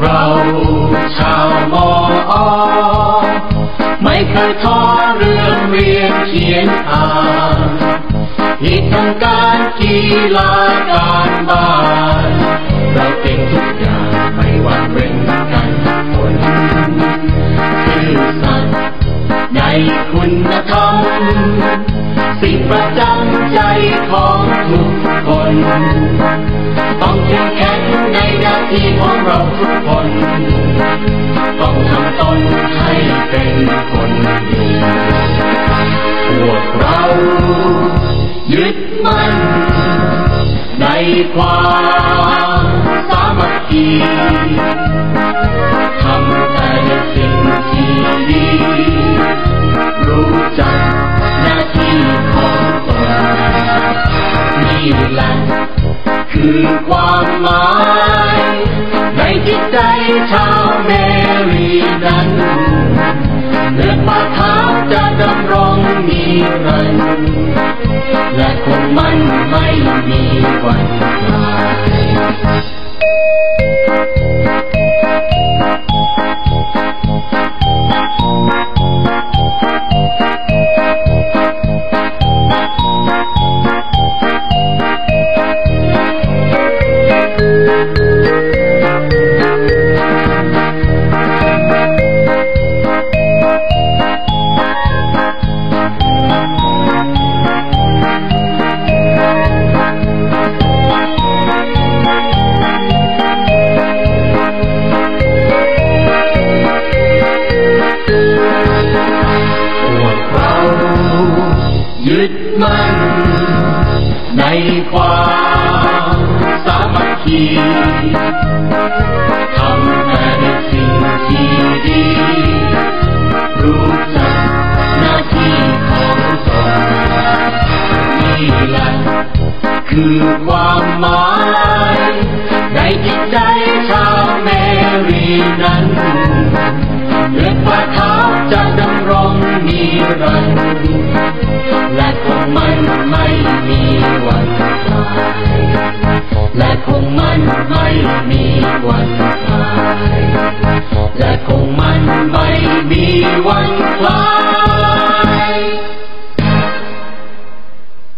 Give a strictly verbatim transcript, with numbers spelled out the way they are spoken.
เราชาวมอไม่เคยท้อเรื่องเรียนเขียนอ่านอีกทั้งการกีฬาการบ้านเราเก่งทุกอย่างไม่หวั่นเว้นกันผลซื่อสัตย์ในคุณธรรมสิ่งประจำใจของทุกคนต้องเข้มแข็งในหน้าที่ของเราทุกคนต้องทำตนให้เป็นคนดีพวกเรายึดมั่นในความสามัคคีทำแต่สิ่งที่ดีรู้จักหน้าที่ของตนนี่แหละคือความหมายในจิตใจชาวเมรีนั้นเลือดฝ่าเท้าจะดำรงนิรันดร์และคงมันไม่มีวันคลายยึดมั่นในความสามัคคีทำแต่ในสิ่งที่ดีรู้จักหน้าที่ของตนนี่แหละคือความหมายในจิตใจชาวเมรีนั้นเลือดฝ่าเท้าจะดำรงนิรันดร์และคงมันไม่มีวันคลาย